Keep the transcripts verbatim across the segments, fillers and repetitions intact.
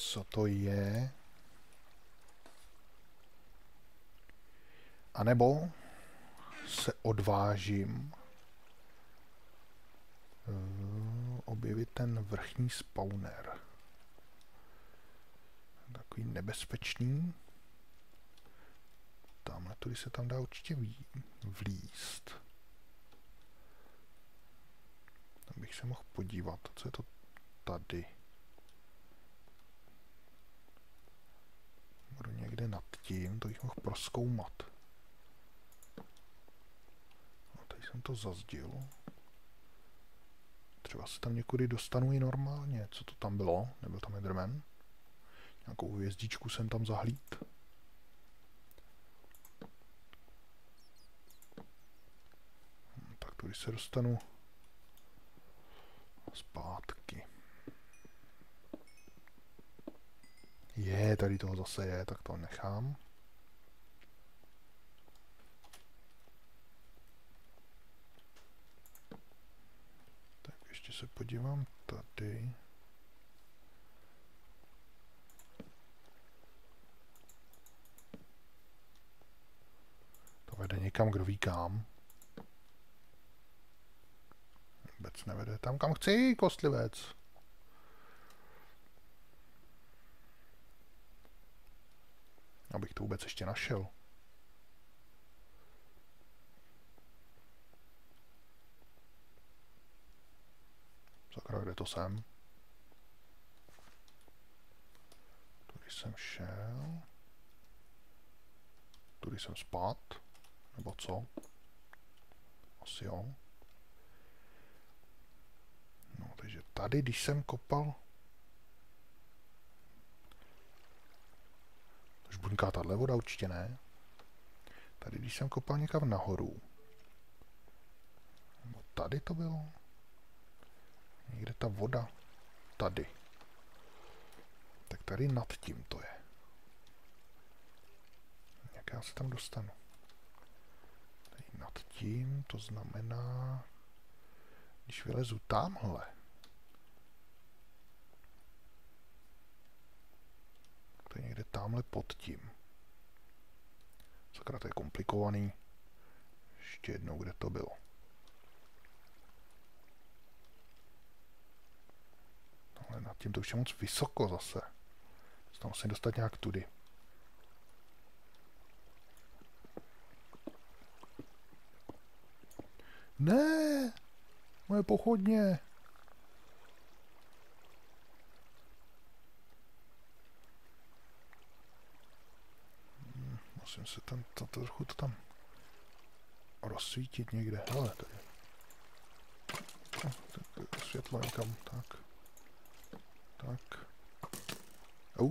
co to je. A nebo se odvážím uh, objevit ten vrchní spawner. Takový nebezpečný. Tamhle tudy se tam dá určitě vlízt. Tam bych se mohl podívat, co je to tady. Budu někde nad tím, to bych mohl prozkoumat. No, tady jsem to zazdil. Třeba se tam někudy dostanu i normálně. Co to tam bylo? Nebyl tam Enderman? Nějakou hvězdičku jsem tam zahlíd. Hm, tak tudy se dostanu zpátky. Je, tady toho zase je, tak to nechám. Tak ještě se podívám tady. To vede někam, kdo ví kam. Vůbec nevede tam, kam chci, kostlivec. Abych to vůbec ještě našel. Sakra, kde to jsem? Tudy jsem šel. Tudy jsem spát. Nebo co? Asi jo. No, takže tady, když jsem kopal... Už bunká tahle voda, určitě ne. Tady, když jsem kopal někam nahoru. Nebo tady to bylo. Někde ta voda. Tady. Tak tady nad tím to je. Jak já se tam dostanu? Tady nad tím, to znamená... Když vylezu tamhle. To je někde tamhle pod tím. Sakra, to je komplikovaný. Ještě jednou, kde to bylo. Tohle nad tím to už je moc vysoko zase. Tam musím dostat nějak tudy. Ne! Moje pochodně! Hmm, musím se tam, to, to, trochu to tam rozsvítit někde. Hele, tady. No, tak světlo někam, tak. Tak. Au.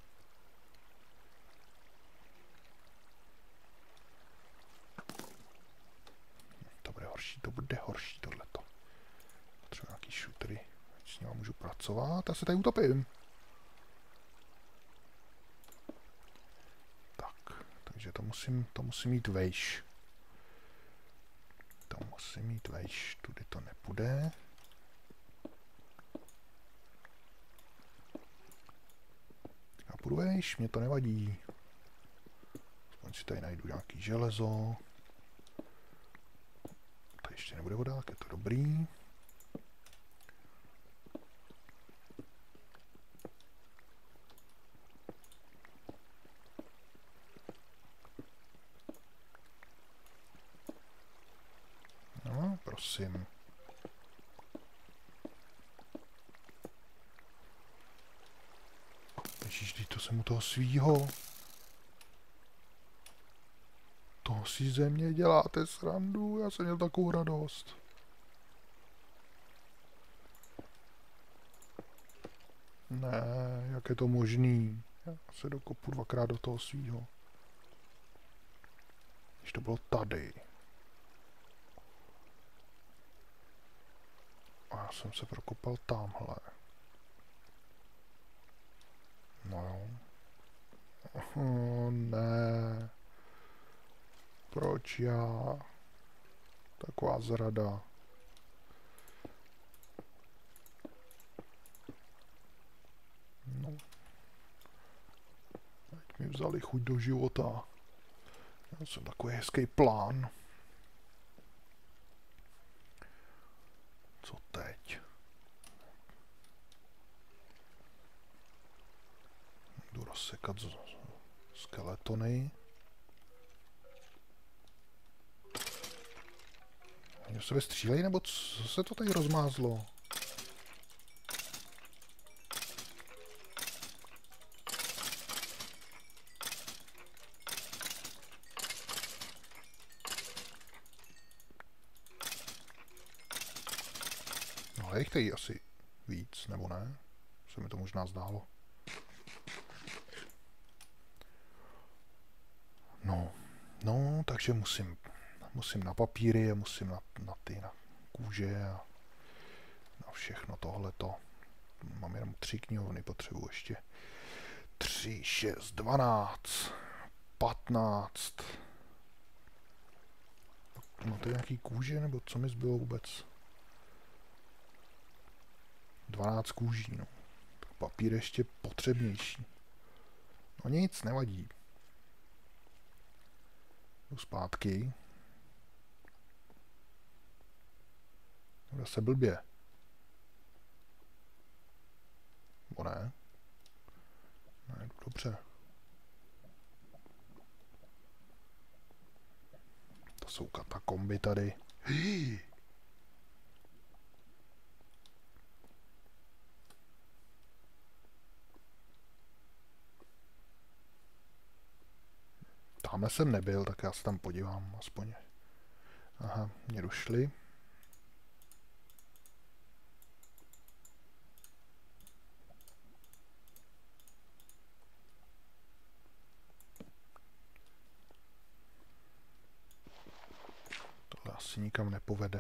To bude horší, to bude horší tohleto. Potřebuji nějaký šutry, ať s nima můžu pracovat. Já se tady utopím. Tak, takže to musím, to musím mít vejš. To musím mít vejš, tudy to nepůjde. Já půjdu vejš, mě to nevadí. Aspoň si tady najdu nějaký železo. Tady ještě nebude voda, tak je to dobrý. No, prosím. Ježíš, to jsem u toho svýho. To si ze mě děláte srandu, já jsem měl takovou radost. Ne, jak je to možný? Já se dokopu dvakrát do toho svýho. Když to bylo tady. A já jsem se prokopal tamhle. No jo. Oh, ne. Proč já? Taková zrada. No. vzali chuť do života. Já jsem takový hezký plán. Co teď? Jdu rozsekat z skeletony. Oni se vystřílejí, nebo co se to tady rozmázlo? No, je jich tady asi víc, nebo ne? Se mi to možná zdálo. No, no, takže musím, musím na papíry a musím na, na ty, na kůže a na všechno tohleto. Mám jenom tři knihovny, potřebuji ještě tři, šest, dvanáct, patnáct. No to je nějaký kůže, nebo co mi zbylo vůbec? dvanáct kůží, no. Tak papír ještě potřebnější. No nic, nevadí. Jdu zpátky. Zase blbě. Nebo ne? Ne, dobře. To jsou katakomby tady. Hý! Tamhle jsem nebyl, tak já se tam podívám aspoň. Aha, mě došli. Tohle asi nikam nepovede.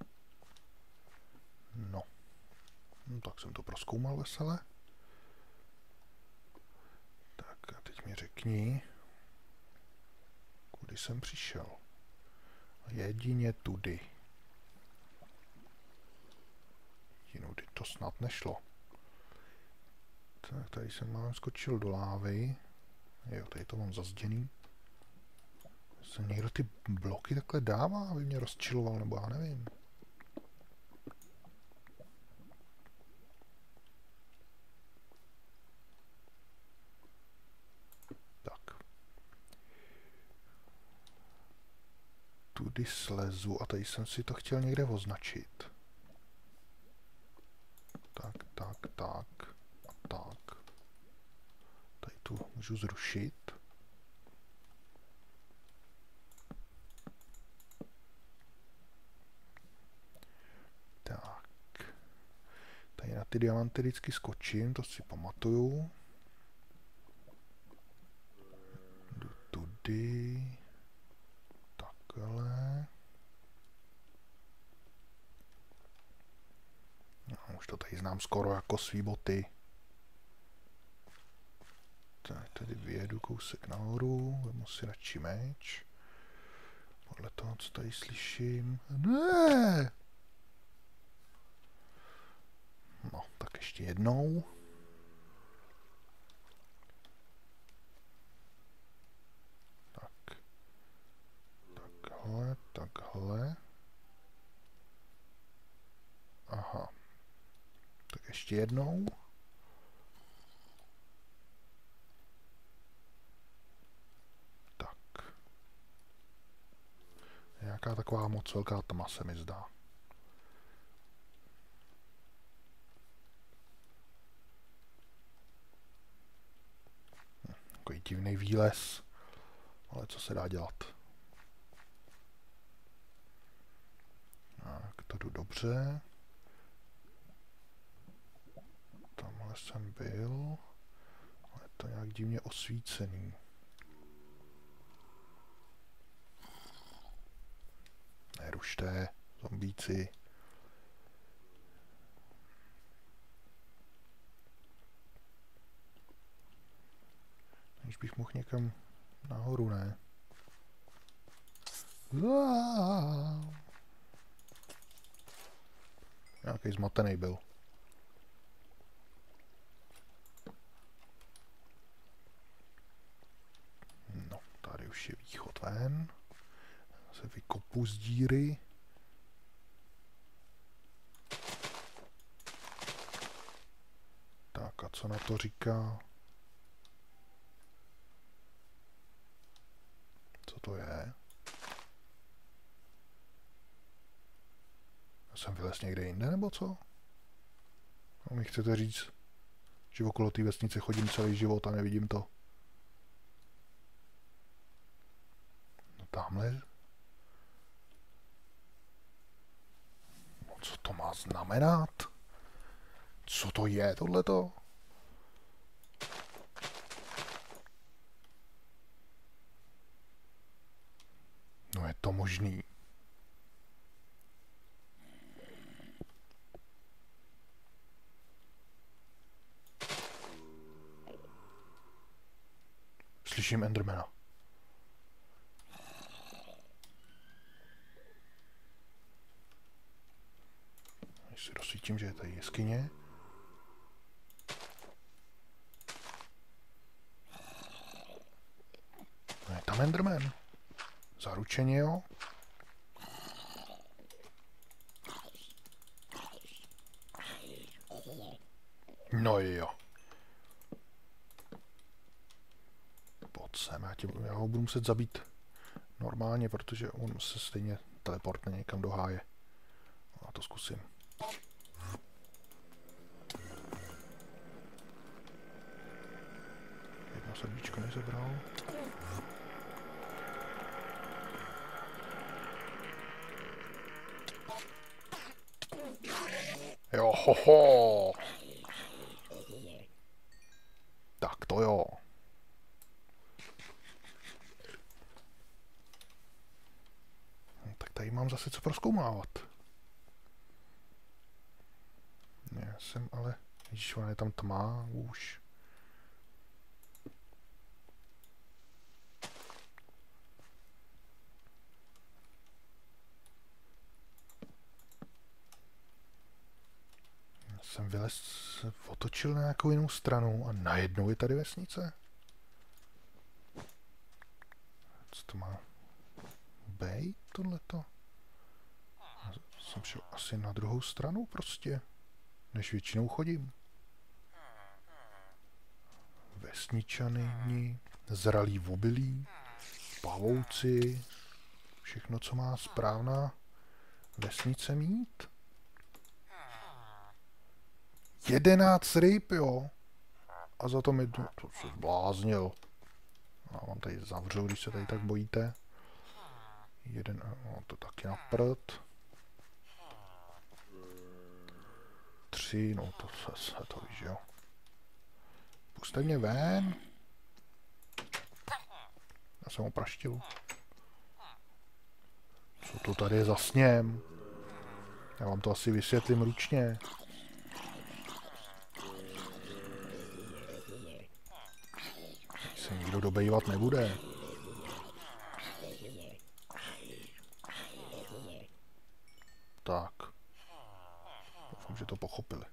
No. No tak jsem to prozkoumal vesele. Tak a teď mi řekni, kudy jsem přišel. Jedině tudy. Jinudy to snad nešlo. Tak tady jsem mám skočil do lávy. Jo, tady to mám zazděný. Se někdo ty bloky takhle dává, aby mě rozčiloval, nebo já nevím. Tak. Tudy slezu a tady jsem si to chtěl někde označit. Tak, tak, tak a tak. Tady tu můžu zrušit. Tak. Tady na ty diamanty vždycky skočím, to si pamatuju. Jdu tudy. Takhle. No, už to tady znám skoro jako svý boty. Tak, tady vyjedu kousek nahoru, vezmu si radši meč. Podle toho, co tady slyším. Ne! No, tak ještě jednou. Tak. Takhle, takhle. Aha. Tak ještě jednou. Tak. Nějaká taková moc velká tma se mi zdá. Hm, takový divný výlez. Ale co se dá dělat? Tak, to jdu dobře. Tamhle jsem byl. Ale je to nějak divně osvícený. Nerušte, zombíci. Když bych mohl někam nahoru, ne? Nějaký zmatený byl. už je východ ven. Se vykopu z díry. Tak a co na to říká? Co to je? Já jsem vylez někde jinde, nebo co? No, mi chcete říct, že okolo té vesnice chodím celý život a nevidím to? No tamhle. No, co to má znamenat? Co to je tohleto? No je to možný. Slyším Endermana. Když si rozsvítím, že je tady jeskyně. No je tam Enderman. Zaručeně, jo? No jo. Pojď sem, já, tě, já ho budu muset zabít normálně, protože on se stejně teleportne někam do háje. Já to zkusím. Jedno srdíčko nezabral. Jo, ho, ho. Tak to jo. No, tak tady mám zase co prozkoumávat. Já jsem ale... Ježiš, ona je tam tma už. Jsem vylez, otočil na nějakou jinou stranu a najednou je tady vesnice. Co to má být tohleto? Jsem šel asi na druhou stranu prostě, než většinou chodím. Vesničany, zralí obilí, pavouci, všechno, co má správná vesnice mít. Jedenáct ryb, jo. A za to mi to, to se zbláznil. Já vám tady zavřu, když se tady tak bojíte. Jeden, no to taky na prd. Tři, no to se, se to víš, jo. Puste mě ven. Já jsem ho praštil. Co to tady je za sněm? Já vám to asi vysvětlím ručně. Se nikdo dobejvat nebude. Tak. Doufám, že to pochopili.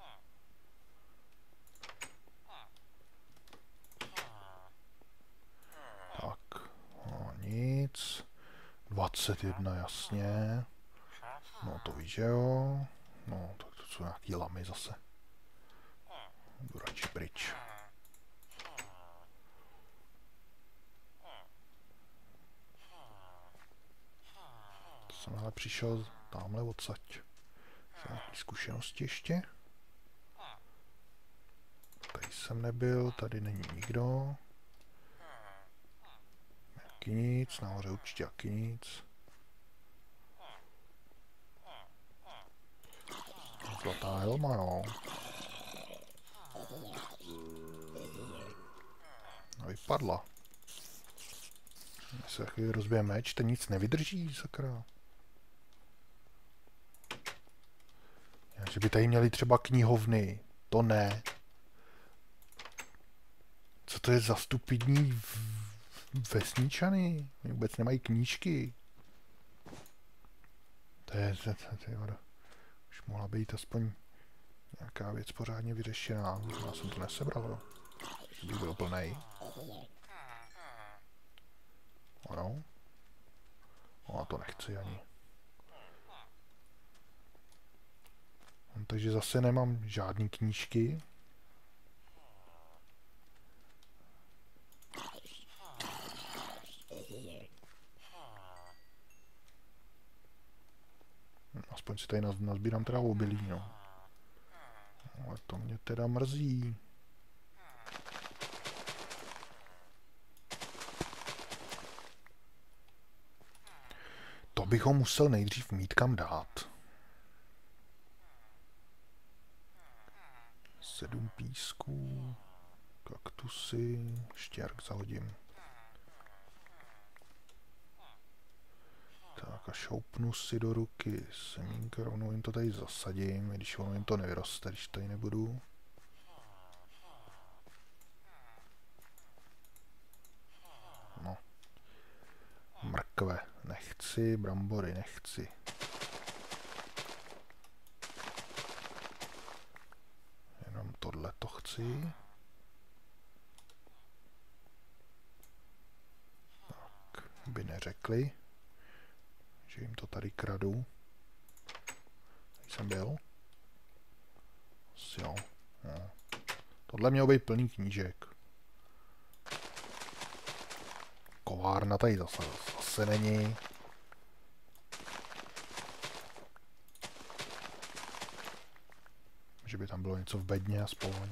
Tak. No, nic. dvacet jedna, jasně. No to víš, že jo. No, tak to jsou nějaký lamy zase. Jdu radši pryč. Jsem ale přišel tamhle odsaď. Jsou nějaké zkušenosti ještě. Tady jsem nebyl, tady není nikdo. Jaký nic, nahoře určitě jaký nic. Zlatá helma, jo. No vypadla. Když se chvíli rozbije meč, ten nic nevydrží, sakra. Že by tady měli třeba knihovny. To ne. Co to je za stupidní vesničany? Oni vůbec nemají knížky. To je, to, to, to, to, už mohla být aspoň nějaká věc pořádně vyřešená. Já jsem to nesebral, jo. Že bych byl plnej. Ano. No a to nechci ani. No, takže zase nemám žádný knížky. Aspoň si tady nazbírám teda obilí, no. Ale to mě teda mrzí. To bych ho musel nejdřív mít kam dát. Sedm písků, kaktusy, štěrk zahodím. Tak a šoupnu si do ruky semínka, rovnou jim to tady zasadím, i když ono jim to nevyroste, když tady nebudu. No. Mrkve nechci, brambory nechci. Jenom tohle to chci. Tak, by neřekli, že jim to tady kradu. Tady jsem byl. Jo. No. Tohle mělo být plný knížek. Kovárna tady zase, zase není. Že by tam bylo něco v bedně aspoň.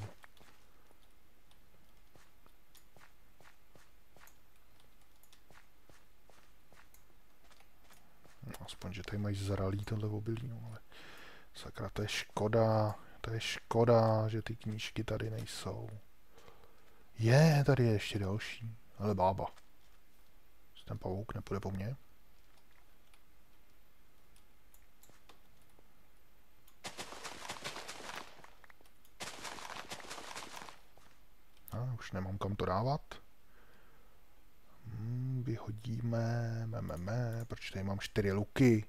No, aspoň, že tady mají zralý tohle obilí, no, ale sakra, to je škoda, to je škoda, že ty knížky tady nejsou. Je, tady je ještě další, ale bába. Ten pavouk nepůjde po mně. A už nemám kam to dávat. Hmm, vyhodíme, mememe, proč tady mám čtyři luky?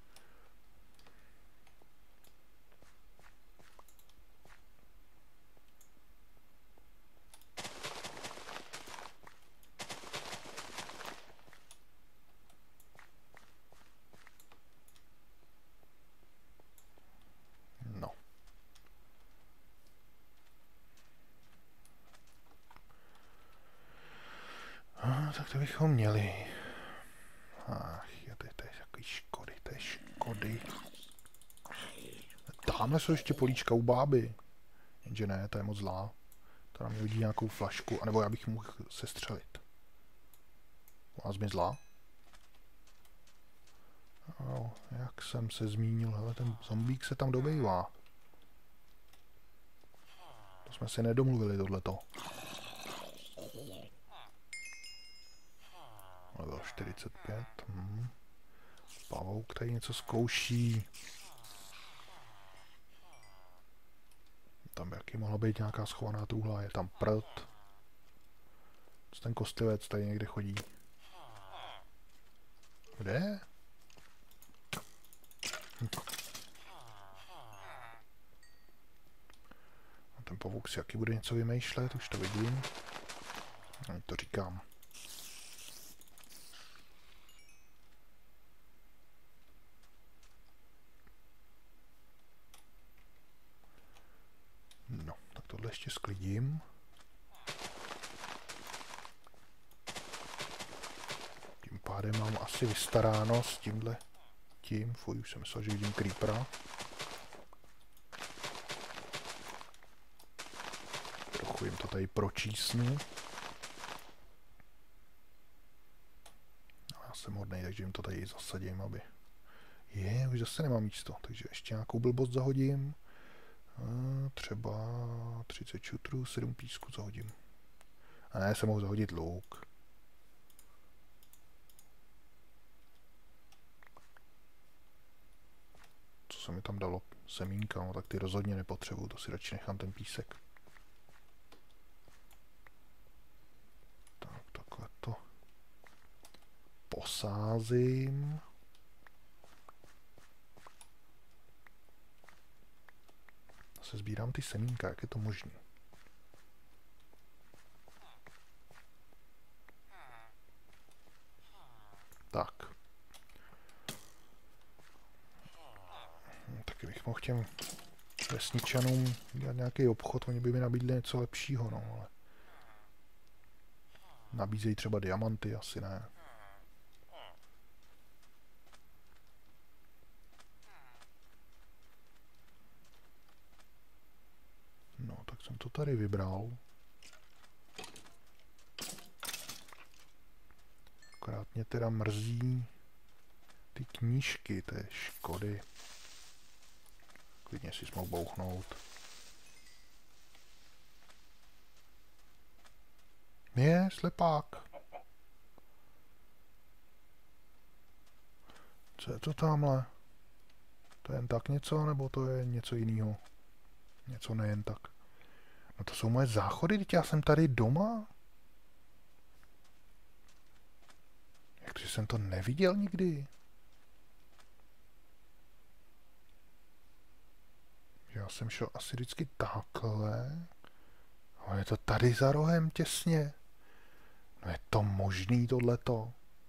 No. A, tak to bychom měli. Ach, je to, to je takový škody, to je škody. Tamhle jsou ještě políčka u báby. Jenže ne, to je moc zlá. To nám hodí nějakou flašku, anebo já bych mohl sestřelit. Ona zmizla. No, jak jsem se zmínil, hele, ten zombík se tam dobejvá. To jsme si nedomluvili, tohleto. Level čtyřicet pět. Hmm. Pavouk tady něco zkouší. Tam by jaký mohla být nějaká schovaná truhla, je tam prd. Co ten kostlivec tady někde chodí? Kde? Hm. A ten pavouk si jaký bude něco vymýšlet, už to vidím. No, to říkám. No, tak tohle ještě sklidím. Tím pádem mám asi vystaráno s tímhle tím. Fuj, už jsem myslel, že vidím creepera. Trochu jim to tady pročísnu. No, já jsem hodnej, takže jim to tady zasadím, aby... Je, už zase nemám místo, takže ještě nějakou blbost zahodím. A třeba třicet šutrů, sedm písku zahodím. A ne, se mohu zahodit luk. Co se mi tam dalo? Semínka, no tak ty rozhodně nepotřebuju, to si radši nechám ten písek. Tak, takhle to posázím. Se sbírám ty semínka, jak je to možné? Tak. Taky bych mohl těm vesničanům dělat nějaký obchod, oni by mi nabídli něco lepšího, no, ale... Nabízejí třeba diamanty, asi ne. No, tak jsem to tady vybral. Akorát mě teda mrzí ty knížky, té škody. Klidně si mohl bouchnout. Je, slepák. Co je to tamhle? To je jen tak něco, nebo to je něco jiného? Něco nejen tak. No to jsou moje záchody, teď já jsem tady doma. Jak to, že jsem to neviděl nikdy? Já jsem šel asi vždycky takhle. Ale je to tady za rohem těsně. No je to možný tohleto?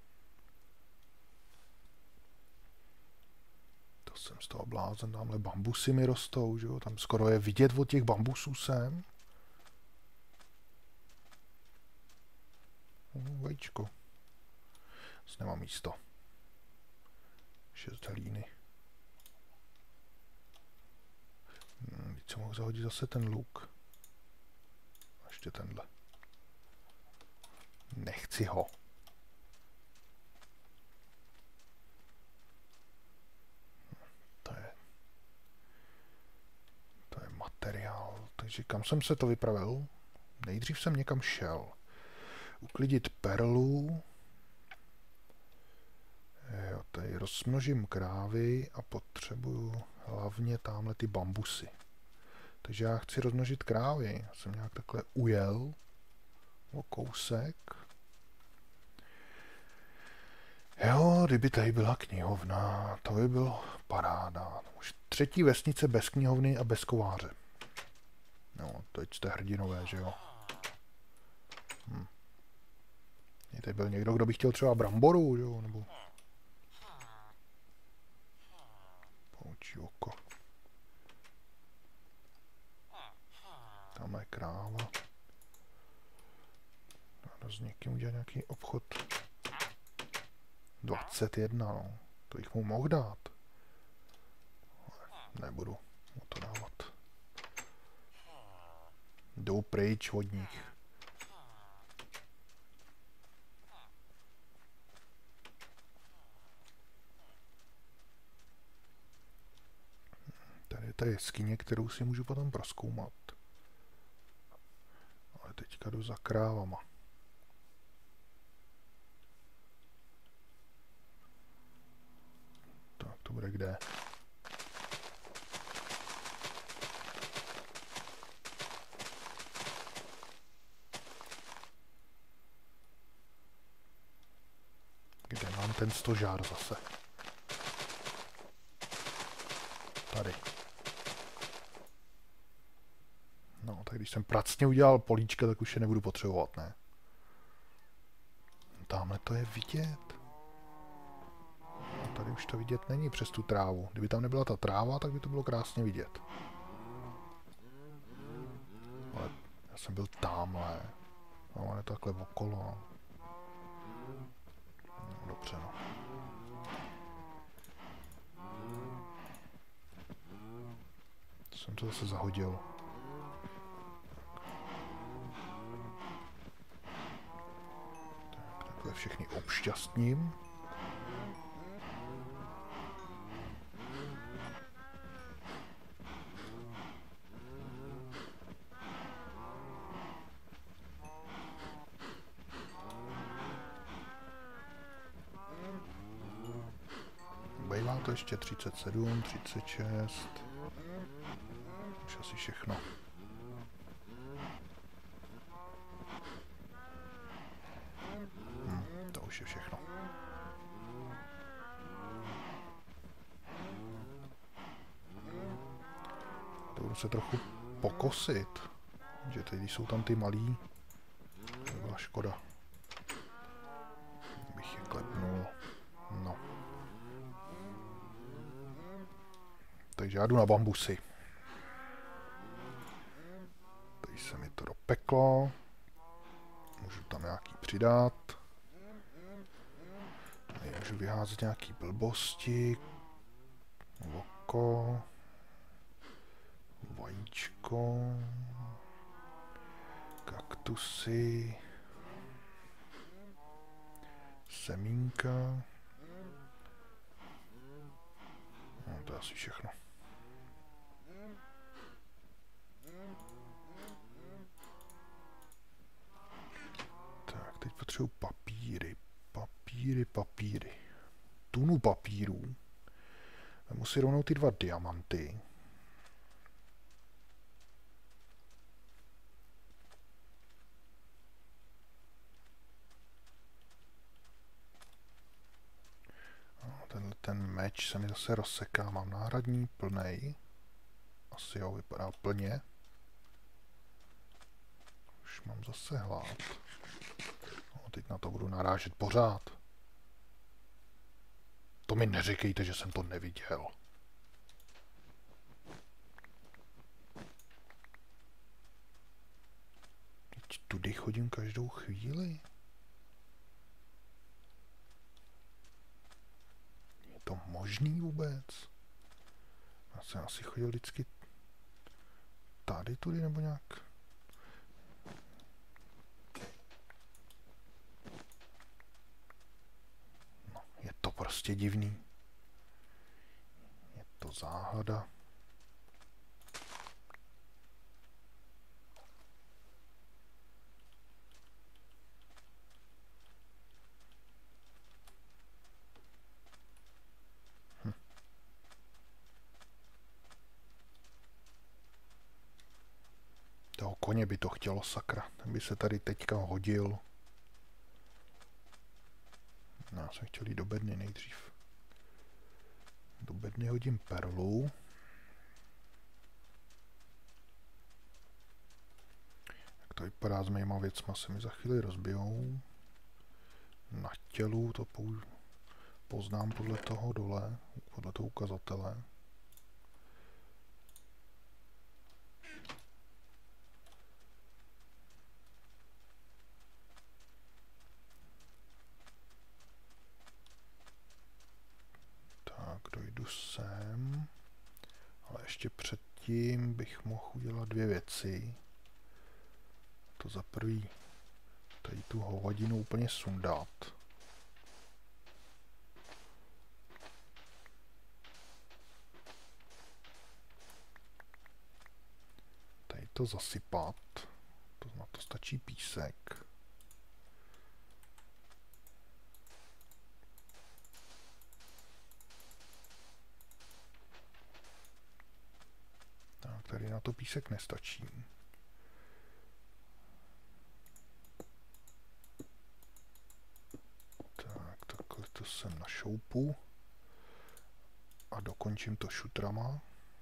To jsem z toho blázen, tamhle bambusy mi rostou, že jo? Tam skoro je vidět od těch bambusů sem. Uh, vajíčko. Zase nemám místo. Šest hlíny. Hmm, teď se mohu zahodit zase ten luk. A ještě tenhle. Nechci ho. To je... To je materiál. Takže kam jsem se to vypravil? Nejdřív jsem někam šel. Uklidit perlu. Jo, tady rozmnožím krávy a potřebuju hlavně tamhle ty bambusy. Takže já chci rozmnožit krávy. Já jsem nějak takhle ujel o kousek. Jo, kdyby tady byla knihovna, to by bylo paráda. Už třetí vesnice bez knihovny a bez kováře. No, teď jste hrdinové, že jo? Hm. Tady byl někdo, kdo by chtěl třeba bramboru, jo? Nebo... Poučí oko. Tam je kráva. Dáme s někým udělat nějaký obchod. dvacet jedna, no. To jich mu mohl dát. Nebudu mu to dávat. Jdou pryč od nich. Tady je ta jeskyně, kterou si můžu potom prozkoumat. Ale teďka jdu za krávama. Tak to bude kde? Kde mám ten stožár zase? Tady. No, tak když jsem pracně udělal políčka, tak už je nebudu potřebovat, ne? Tamhle to je vidět. A tady už to vidět není přes tu trávu. Kdyby tam nebyla ta tráva, tak by to bylo krásně vidět. Ale já jsem byl tamhle. No, ale takhle okolo. No, dobře, no. Jsem to zase zahodil. Tak, takhle všechny obšťastním. Bývá to ještě třicet sedm, třicet šest. Už asi všechno. Hm, to už je všechno. To budu se trochu pokosit, že teď jsou tam ty malí. To byla škoda. Bych je klepnul. Takže já jdu na bambusy. Tady se mi to dopeklo. Můžu tam nějaký přidat. Tady můžu vyházet nějaký blbosti. Voko. Vajíčko. Kaktusy. Semínka. No, to je asi všechno. Tak, teď potřebuji papíry. Papíry, papíry. Tunu papírů. Vemu si rovnou ty dva diamanty. Tenhle ten meč se mi zase rozseká. Mám náhradní plnej. Asi jo, vypadá plně. Už mám zase hlad. No, teď na to budu narážet pořád. To mi neříkejte, že jsem to neviděl. Teď tudy chodím každou chvíli. Je to možný vůbec? Já jsem asi chodil vždycky tady tudy nebo nějak. No, je to prostě divný. Je to záhada. Toho koně by to chtělo, sakra. Ten by se tady teďka hodil. No, já jsem chtěl jít do bedny nejdřív. Do bedny hodím perlu. Jak to vypadá s mýma věcma, se mi za chvíli rozbijou. Na tělu to poznám podle toho dole, podle toho ukazatele. Dojdu sem, ale ještě předtím bych mohl udělat dvě věci. To za prvý, tady tu hovadinu úplně sundat. Tady to zasypat, to na to stačí písek. Tady na to písek nestačí. Tak, takhle to sem našoupu. A dokončím to šutrama.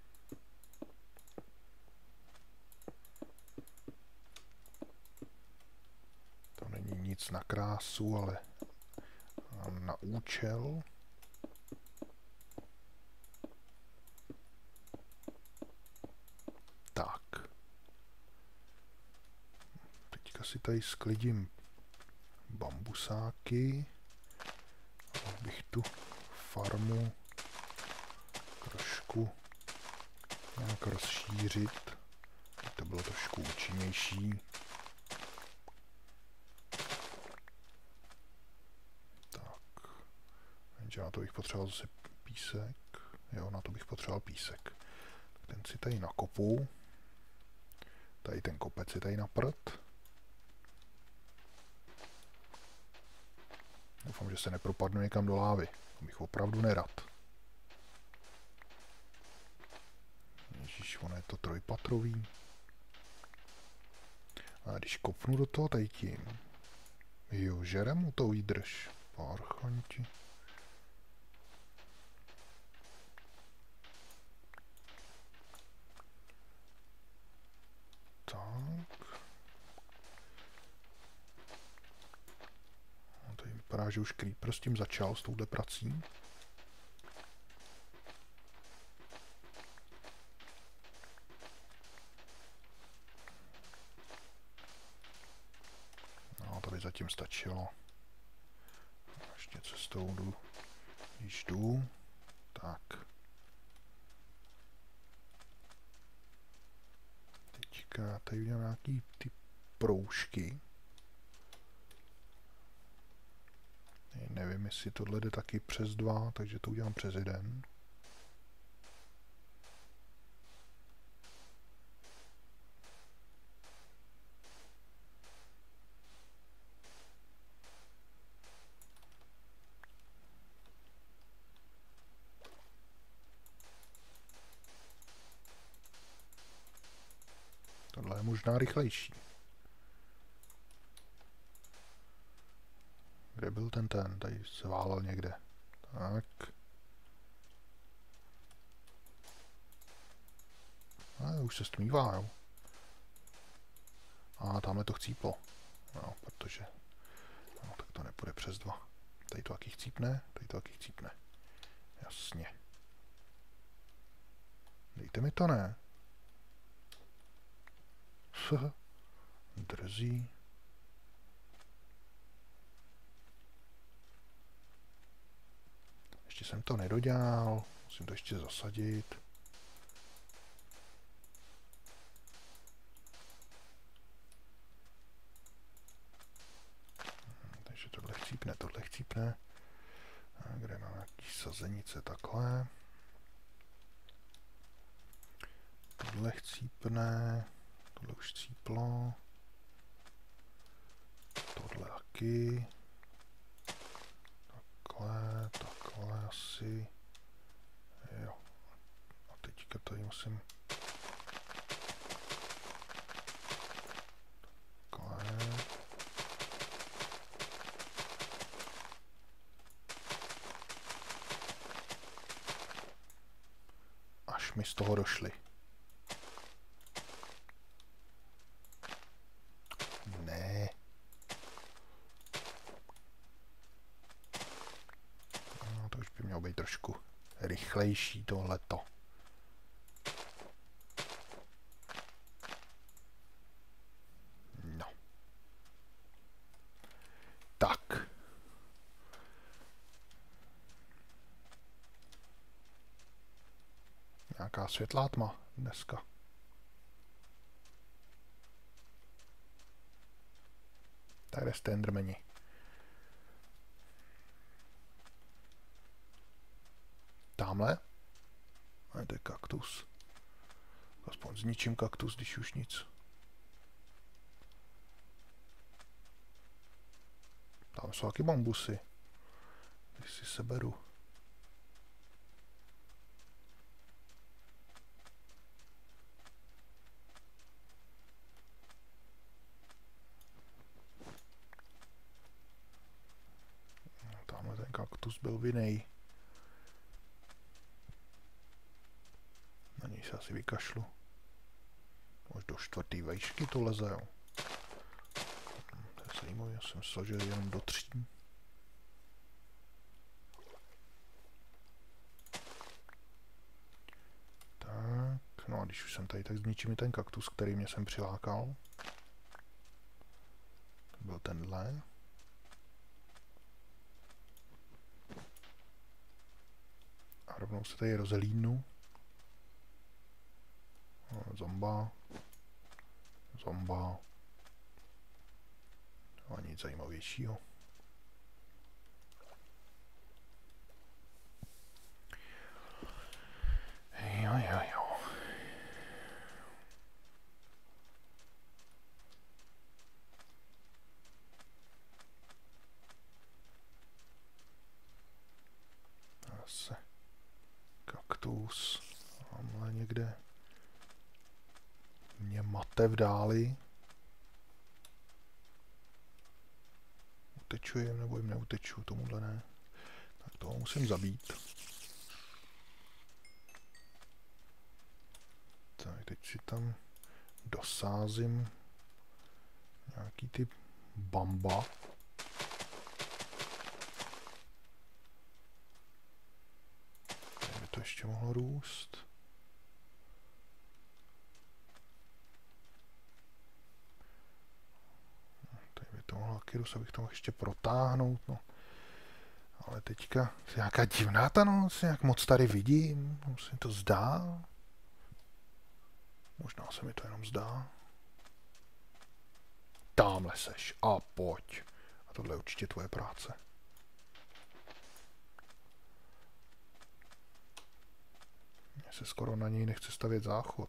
To není nic na krásu, ale na účel. Si tady sklidím bambusáky, abych tu farmu trošku nějak rozšířit, aby to bylo trošku účinnější. Tak, jenže na to bych potřeboval zase písek, jo, na to bych potřeboval písek. Tak ten si tady nakopu, tady ten kopec si tady na prd. Doufám, že se nepropadnu někam do lávy. To bych opravdu nerad. Ježíš, ono je to trojpatrový. A když kopnu do toho tady tím. Jo, žere mu to výdrž. Parchanti. Tak. Vypadá, že už Creeper s tím začal, s touhle prací. zatím stačilo. Ještě cestou jdu. Již jdu. Tak. Teďka tady udělám nějaký ty proužky. Nevím, jestli tohle jde taky přes dva, takže to udělám přes jeden. Tohle je možná rychlejší. Kde byl ten ten? Tady se válel někde. Tak. A už se stmívá, jo. A tamhle to chcíplo. No, protože... No, tak to nepůjde přes dva. Tady to taky chcípne, tady to taky chcípne. Jasně. Dejte mi to, ne? Drzí. Ještě jsem to nedodělal. Musím to ještě zasadit. Takže tohle chcípne, tohle chcípne. A kde mám nějaký sazenice takhle. Tohle chcípne. Tohle už cíplo. Tohle taky. Takhle, takhle asi. Jo. A teďka tady musím... Takhle. Až mi z toho došli. Trošku rychlejší tohleto. No. Tak. Nějaká světlá tma dneska. Tady jste endermeni. Tamhle? A to je kaktus. Aspoň zničím kaktus, když už nic. Tam jsou taky bambusy. Když si seberu. Tamhle ten kaktus byl vinnej. Na něj se asi vykašlu. Až do čtvrtý vejšky to leze, jo. To je zajímavé, já jsem složil jenom do tří. Tak, no a když už jsem tady, tak zničím mi ten kaktus, který mě sem přilákal. To byl tenhle. A rovnou se tady rozelídnu. Zomba. Zomba. A nic zajímavějšího. Jo, jo, jo. Zase kaktus. Tamhle někde. Mě mate v dáli. Uteču jim, nebo jim neuteču, tomuhle ne. Tak toho musím zabít. Tak teď si tam dosázím nějaký typ bamba. Tady by to ještě mohlo růst. toho Akirus, abych to mohl ještě protáhnout, no. Ale teďka je nějaká divná ta noc, nějak moc tady vidím, se mi to zdá. Možná se mi to jenom zdá. Támhle seš a pojď. A tohle je určitě tvoje práce. Mně se skoro na něj nechce stavět záchod.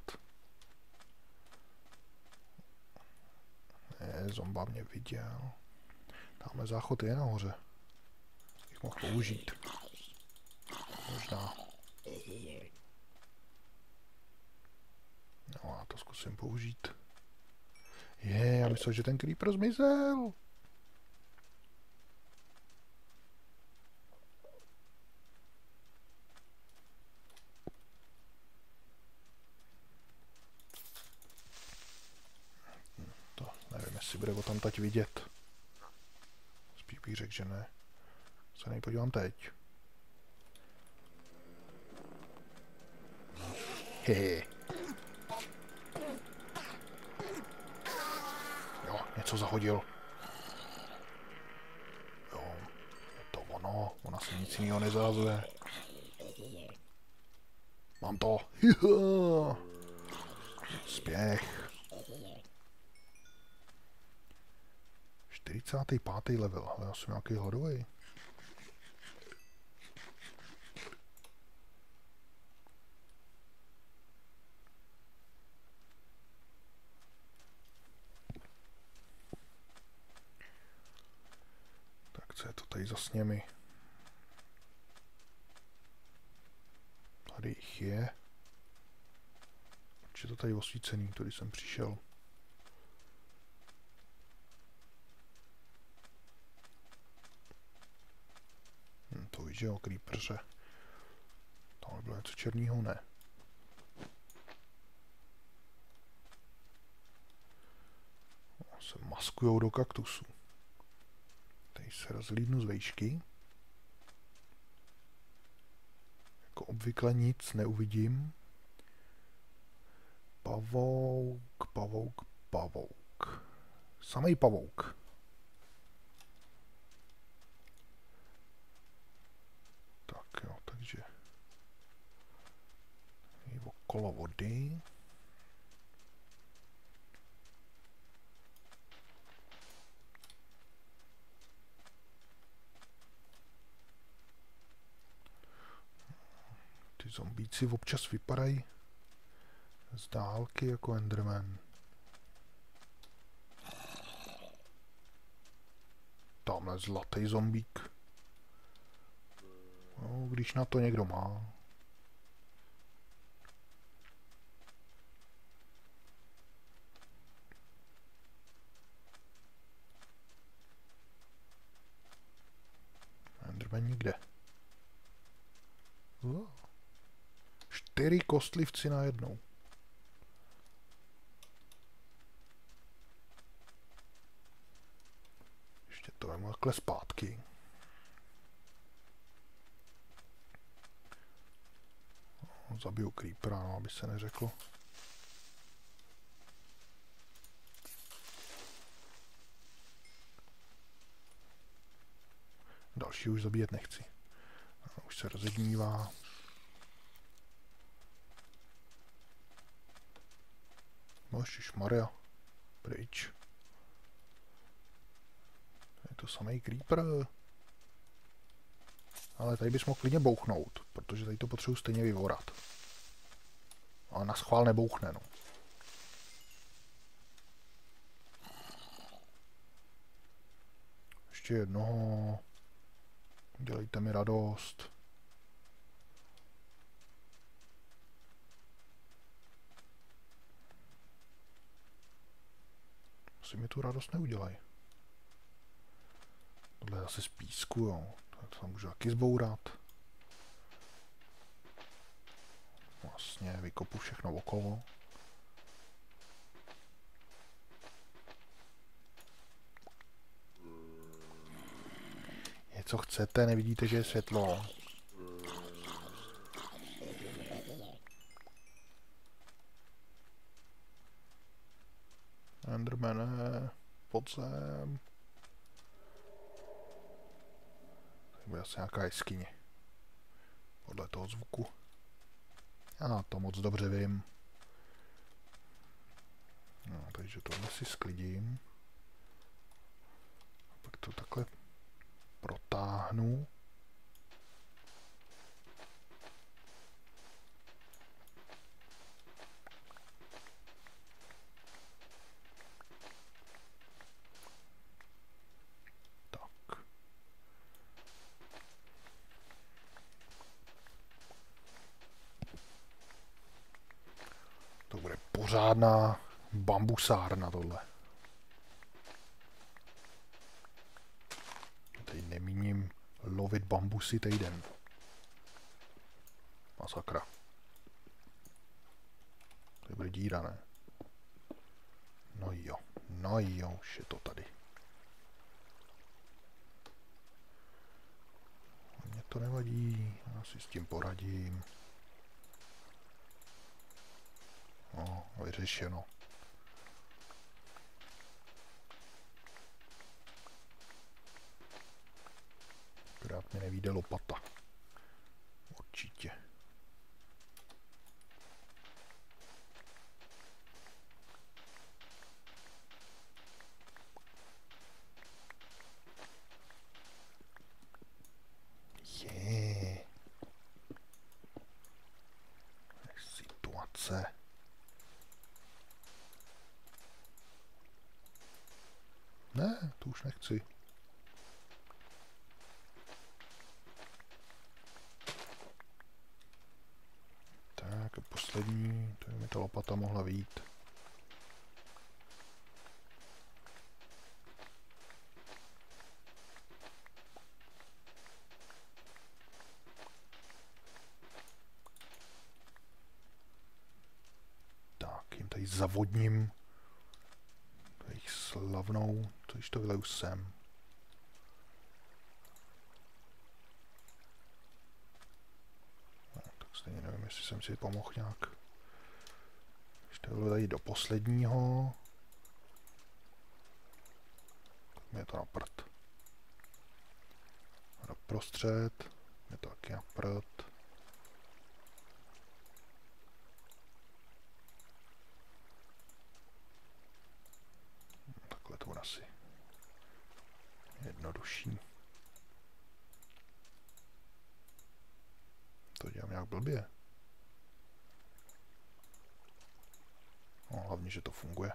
Ne, zomba mě viděl. Tamhle záchod je nahoře. Bych mohl použít. Možná. No, já to zkusím použít. Je, já myslel, že ten creeper zmizel. To nevím, jestli bude o tam teď vidět. Spíš bych řekl, že ne. Se nejpodívám teď. Hehe. Jo, něco zahodil. Jo, je to ono. Ona se nic jiného nezahazuje. Mám to. Spěch. čtyřicátý pátý level. Ale já jsem nějaký hladový. Co je to tady za sněmy? Tady jich je. Proč je to tady osvícený, tady jsem přišel? Hm, to víš, že jo, creeperře. Tohle bylo něco černýho, ne. O, se maskujou do kaktusu. Tady se rozhlídnu z vejšky. Jako obvykle nic neuvidím. Pavouk, pavouk, pavouk. Samej pavouk. Tak jo, takže je okolo vody. Ty zombíci občas vypadají z dálky jako Enderman. Tamhle zlatý zombík. No, když na to někdo má. Enderman nikde. Uh. Čtyři kostlivci najednou. Ještě to vemu takhle zpátky. Zabiju creepera, no, aby se neřeklo. Další už zabíjet nechci. Už se rozednívá. Ježišmarja, pryč. Je to samý creeper. Ale tady bys mohl klidně bouchnout, protože tady to potřebuji stejně vyvorat. Ale na schvál nebouchne, no. Ještě jednoho. Dělejte mi radost. Asi mi tu radost neudělají. Tohle je zase z písku, jo. To tam můžu taky zbourat. Vlastně vykopu všechno okolo. Něco chcete, nevidíte, že je světlo. Endermane, pojď sem. To bude asi nějaká jeskyně. Podle toho zvuku. Já to moc dobře vím. No, takže tohle si sklidím. A pak to takhle protáhnu. To bude pořádná bambusárna tohle. Teď nemíním lovit bambusy týden. Masakra. To bude díra, ne? No jo, no jo, už je to tady. Mně to nevadí, já si s tím poradím. No, vyřešeno. Akorát mi nevíde lopata. Určitě. Je. Situace. Ne, to už nechci. Tak, poslední, to by mi ta lopata mohla vyjít. Tak, jim tady zavodním jejich slavnou, to již to vyleju sem. No, tak stejně nevím, jestli jsem si pomohl nějak. Když to vyleju tady do posledního. Tak mi je to na prd. A do prostřed. Je to taky na prd. Takhle to bude asi jednodušší. To dělám nějak blbě. No, hlavně, že to funguje.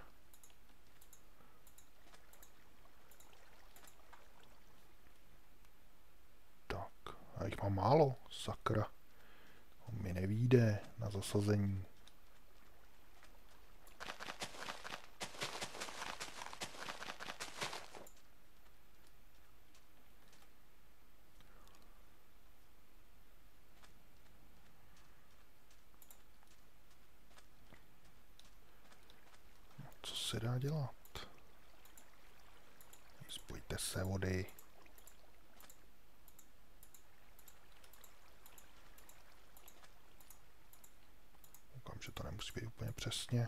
Tak, a jich mám málo, sakra. To mi nevíde na zasazení. Co se dá dělat? Spojte se, vody. Koukám, že to nemusí být úplně přesně.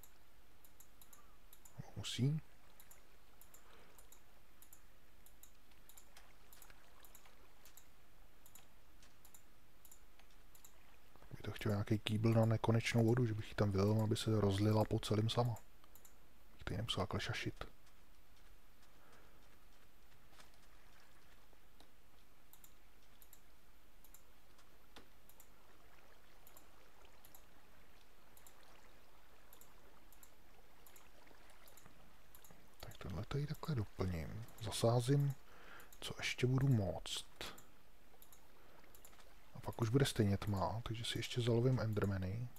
Musí. Bych to chtěl nějaký kýbl na nekonečnou vodu, že bych ji tam vylil, aby se rozlila po celém sama. Bych to nemusel takhle šašit. Tak tohle tady takhle doplním. Zasázím, co ještě budu moct. A pak už bude stejně tma, takže si ještě zalovím endermany.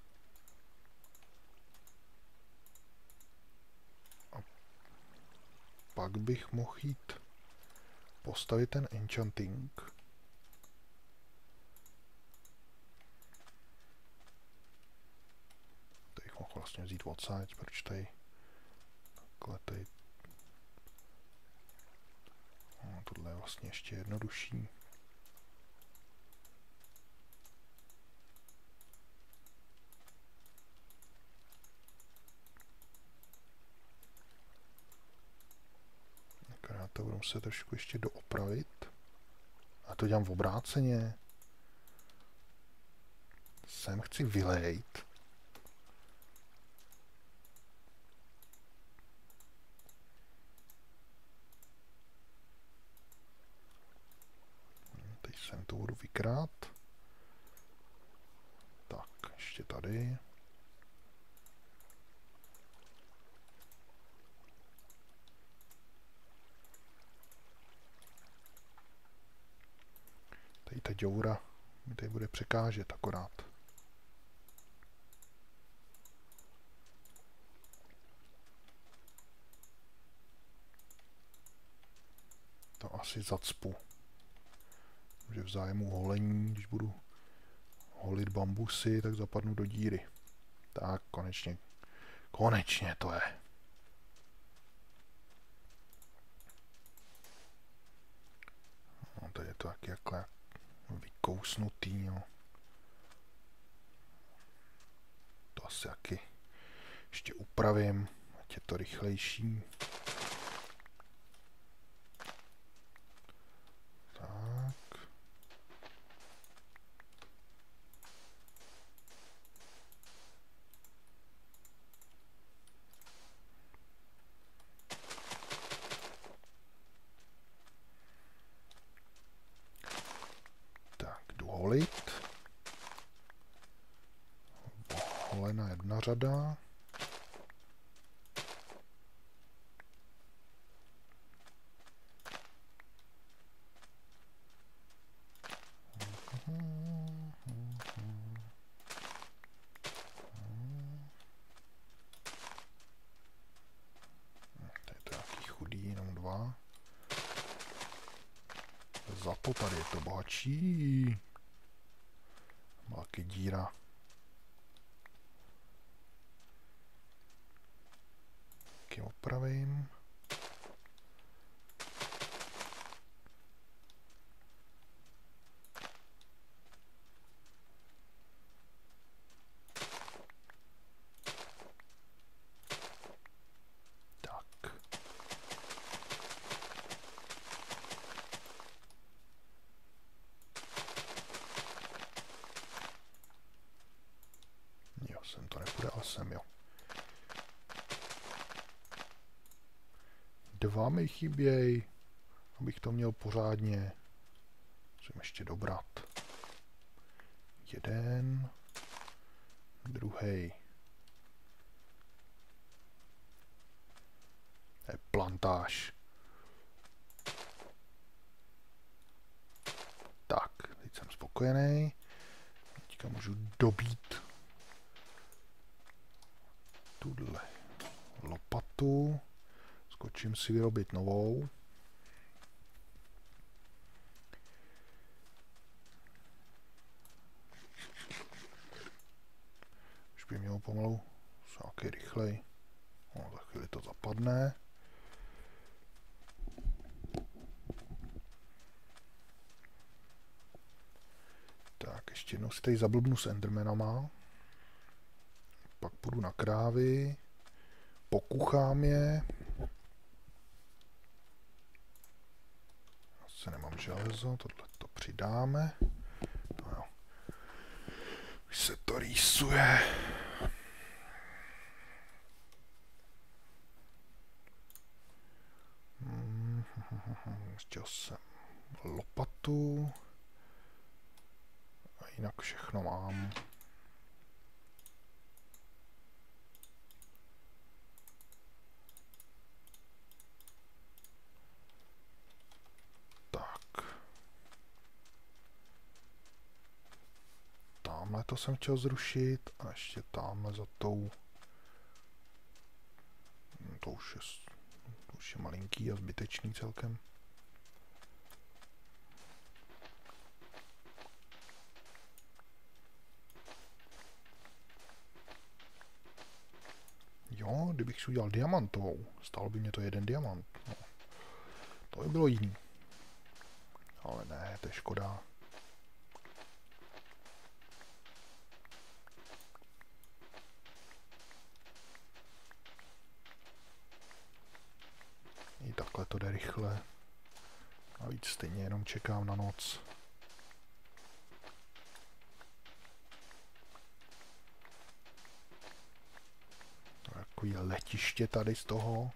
A pak bych mohl jít postavit ten enchanting. To bych mohl vlastně vzít odsaď, proč tady takhle tady. No, tohle je vlastně ještě jednodušší. Akorát to budu muset trošku ještě doopravit. Já to dělám v obráceně. Sem chci vylejt. Teď sem to budu vykrát. Tak, ještě tady. Tady ta děura mi tady bude překážet akorát. To asi zacpu. Že v zájmu holení, když budu holit bambusy, tak zapadnu do díry. Tak, konečně. Konečně to je. No, tady je to taky jakhle vykousnutý, no. To asi taky ještě upravím, ať je to rychlejší. Tak. Tak, jdu holit. Holena jedna řada. Za to tady je to bohatší. Taky díra. Taky opravím. Sem to nepůjde, ale sem jo. Dva mi chyběj, abych to měl pořádně. Musím ještě dobrat. Jeden. Druhý. To je plantáž. Tak, teď jsem spokojený. Teďka můžu dobít tuhle lopatu. Skočím si vyrobit novou. Už by mělo pomalu nějaký rychlej. No, za chvíli to zapadne. Tak, ještě jednou si tady zablbnu s endermanama. Pak půjdu na krávy. Pokuchám je. Asi nemám železo, tohle to přidáme. No jo. Už se to rýsuje. Chtěl jsem lopatu. A jinak všechno mám. Tamhle to jsem chtěl zrušit a ještě tamhle za tou. To už je, to už je malinký a zbytečný celkem. Jo, kdybych si udělal diamantovou, stálo by mě to jeden diamant. No, to by bylo jiný. Ale ne, to je škoda. I takhle to jde rychle. Navíc stejně jenom čekám na noc. Takový letiště tady z toho.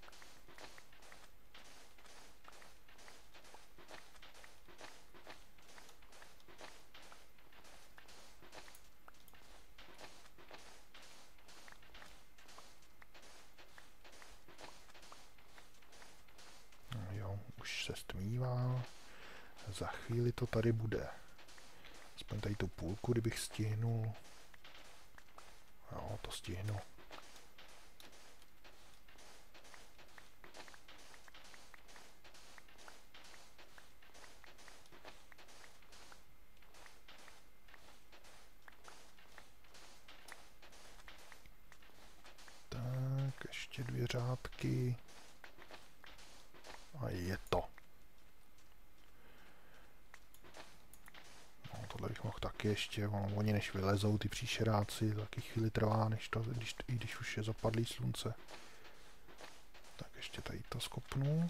Už se stmívá. Za chvíli to tady bude. Aspoň tady tu půlku, kdybych stihnul. Jo, to stihnu. Tak, ještě dvě řádky. A je to. No, tohle bych mohl taky ještě, ono, oni než vylezou ty příšeráci, taky chvíli trvá, než to, když, i když už je zapadlý slunce. Tak ještě tady to skopnu.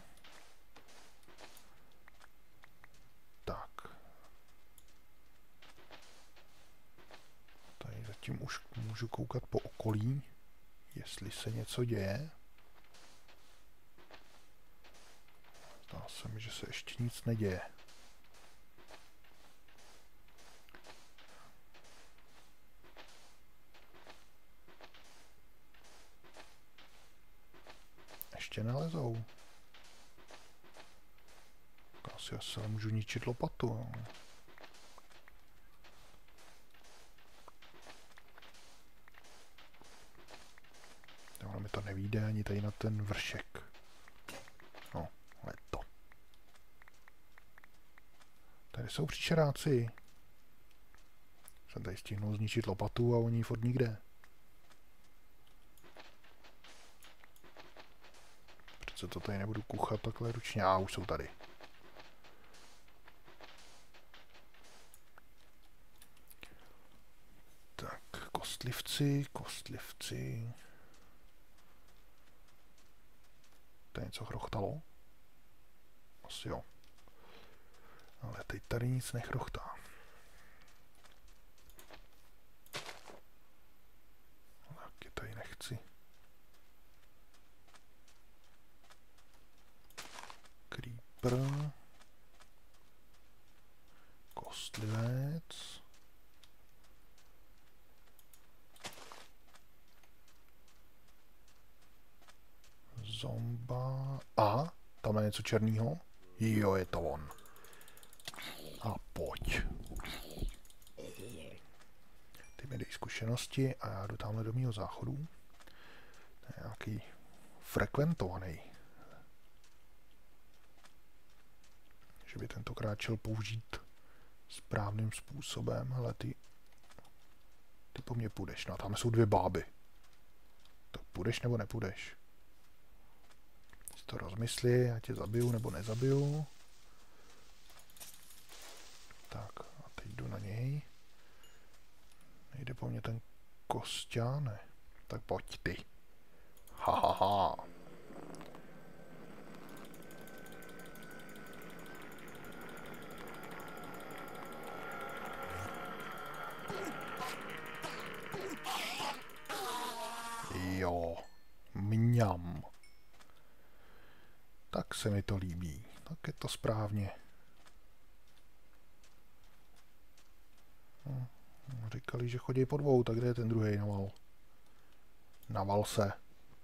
Tak. Tady zatím už můžu koukat po okolí, jestli se něco děje. Zdá se mi, že se ještě nic neděje. Ještě nalezou. Asi asi můžu ničit lopatu. Jo. Ono mi to nevíde ani tady na ten vršek. No, ale to. Tady jsou příšeráci. Jsem tady stihnul zničit lopatu a oni furt nikde. Přece to tady nebudu kuchat takhle ručně. A už jsou tady. Tak, kostlivci, kostlivci. To něco chrochtalo? Asi jo. Ale teď tady nic nechrochtá. Tak je tady nechci. Creeper. Kostlivec. Zomba. A, tam je něco černýho. Jo, je to on. A pojď. Ty mi dej zkušenosti a já jdu tamhle do mýho záchodu. To je nějaký frekventovaný. Že by tentokrát šel použít správným způsobem. Hele, ty, ty po mně půjdeš. No, tam jsou dvě báby. Tak půjdeš nebo nepůjdeš? Si to rozmysli, já tě zabiju nebo nezabiju. Tak, a teď jdu na něj. Nejde po mně ten kosťán, ne? Tak pojď ty. Ha, ha, ha. Jo, mňam. Tak se mi to líbí. Tak je to správně. Hm. Říkali, že chodí po dvou, tak kde je ten druhý naval? Naval se.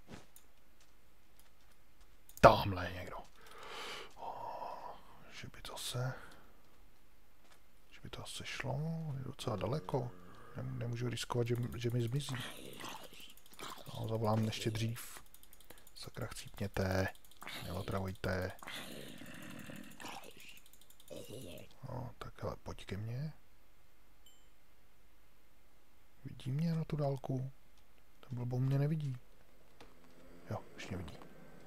Tamhle je někdo. Oh, že by to se... Že by to asi šlo, je docela daleko. Nem, nemůžu riskovat, že, že mi zmizí. No, zavolám ještě dřív. Sakra, chcípněte. Neotravujte. No, tak hele, pojď ke mně. Vidí mě na tu dálku? Ten blbou mě nevidí. Jo, už mě vidí.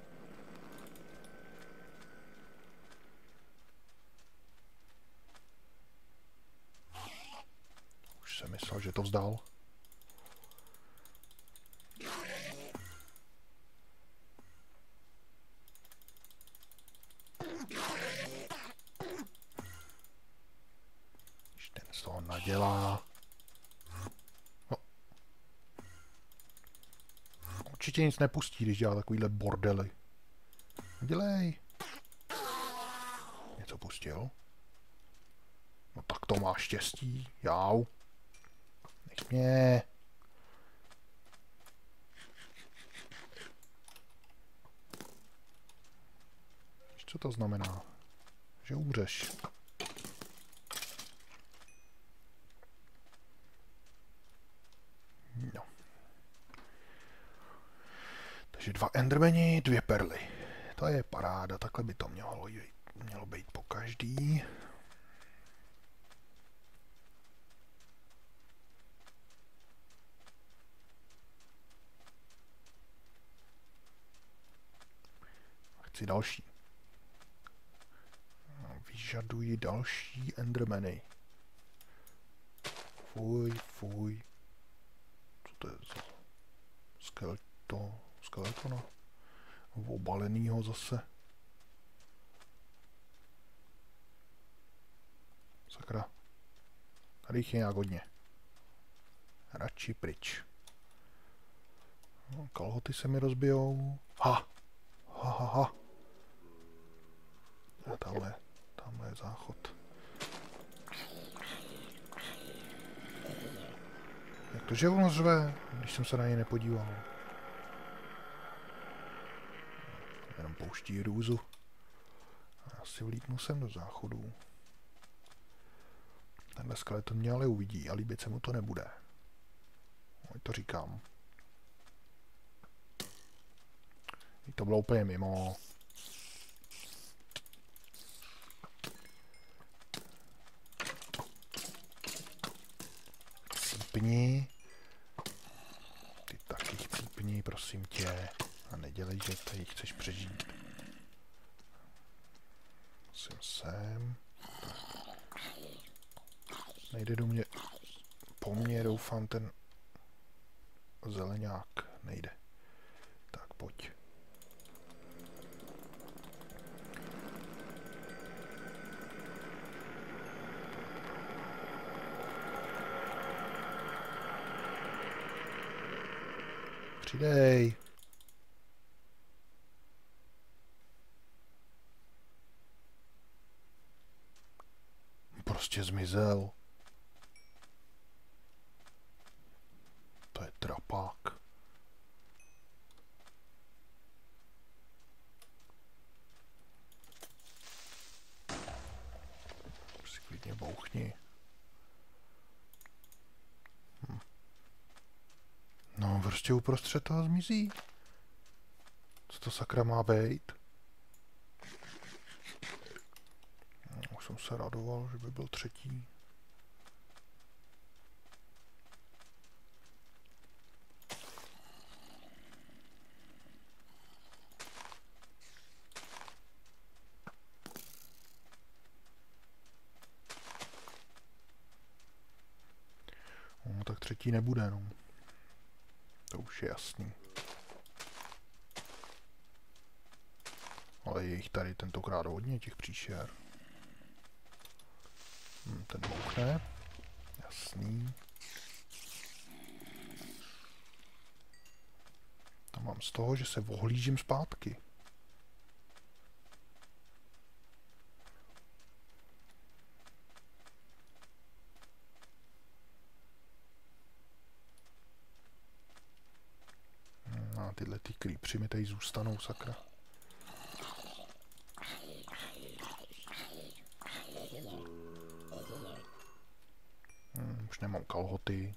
Už jsem myslel, že to vzdal. dělá. No. Určitě nic nepustí, když dělá takovýhle bordely. Dělej. Něco pustil? No tak to má štěstí. Jau. Nech mě. Co to znamená? Že umřeš. No. Takže dva endermeni, dvě perly. To je paráda, takhle by to mělo být, mělo být po každý. Chci další. Vyžaduji další endermeny. Fuj, fuj. Co to je za skeleto, skeletona? Obalenýho zase. Sakra. Tady jich je nějak hodně. Radši pryč. No, kalhoty se mi rozbijou. Ha! Ha, ha, ha. A tamhle, tamhle je záchod. Jak to, že on řve, když jsem se na něj nepodíval? Jenom pouští růzu. Já si vlítnu sem do záchodu. Tenhle skeleton mě ale uvidí a líbit se mu to nebude. No, to říkám. To bylo úplně mimo. Cípni. Ty taky cípni, prosím tě. A nedělej, že tady chceš přežít. Musím sem. Nejde do mě. Po mně doufám ten zeleňák. Nejde. Tak pojď. Přidej. Prostě zmizel. To je trapák. Si klidně bouchni. Hm. No, prostě uprostřed toho zmizí. Co to sakra má být? No, už jsem se radoval, že by byl třetí. No, tak třetí nebude, no. To už je jasný. Ale je jich tady tentokrát hodně, těch příšer. Hm, ten bouchne. Jasný. Tam mám z toho, že se ohlížím zpátky. A tyhle ty creepři mi tady zůstanou, sakra. Hmm, už nemám kalhoty.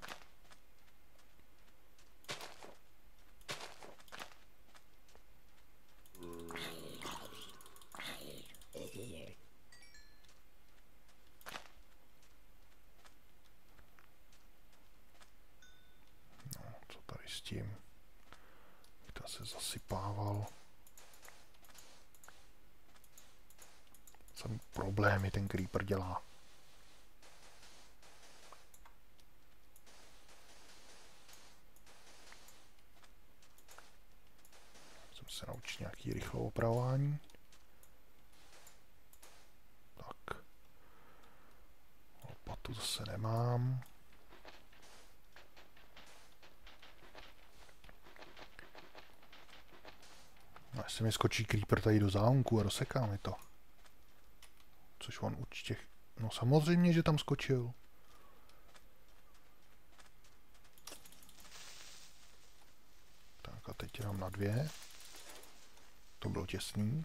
No, co tady s tím? To se zasypával. Samý problémy ten creeper dělá. Jsem se naučil nějaký rychlé opravování. Tak. to zase nemám. No, jestli mi skočí creeper tady do záhonku a rozseká mi to. Což on určitě... No samozřejmě, že tam skočil. Tak a teď jenom na dvě. To bylo těsný.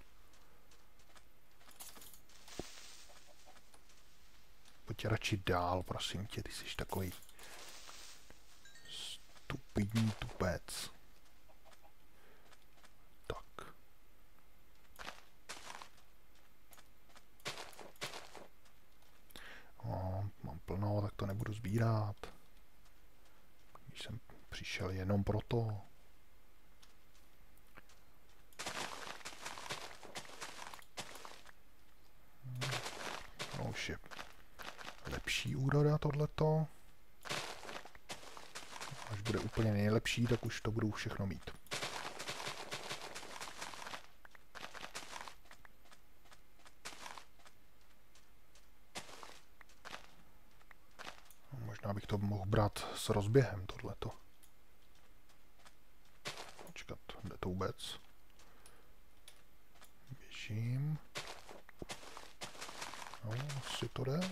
Pojď radši dál, prosím tě, ty jsi takový stupidní tupec. Tak. No, mám plno, tak to nebudu sbírat. Když jsem přišel jenom proto. No, už je lepší úroda tohleto. Až bude úplně nejlepší, tak už to budu všechno mít. No, možná bych to mohl brát s rozběhem tohleto. Počkat, jde to vůbec? Běžím. No, asi to jde.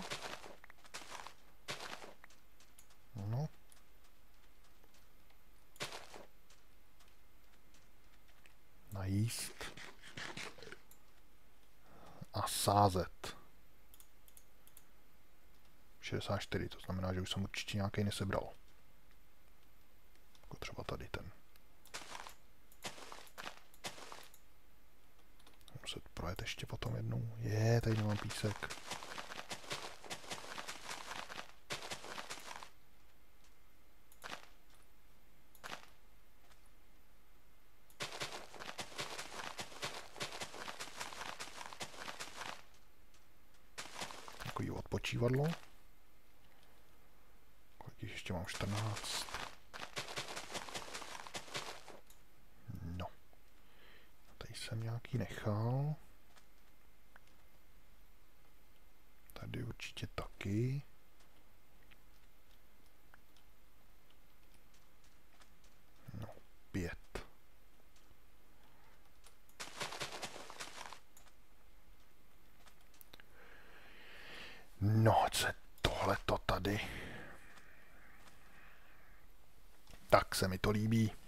No. Najíst. A sázet. šedesát čtyři, to znamená, že už jsem určitě nějaký nesebral. Jako třeba tady ten. Muset projet ještě potom jednou. Je, tady nemám písek. Takový odpočívadlo. Kolik ještě mám? čtrnáct. No. Tady jsem nějaký nechal. Tady určitě taky. No, pět. No, co je tohleto tady? Tak se mi to líbí.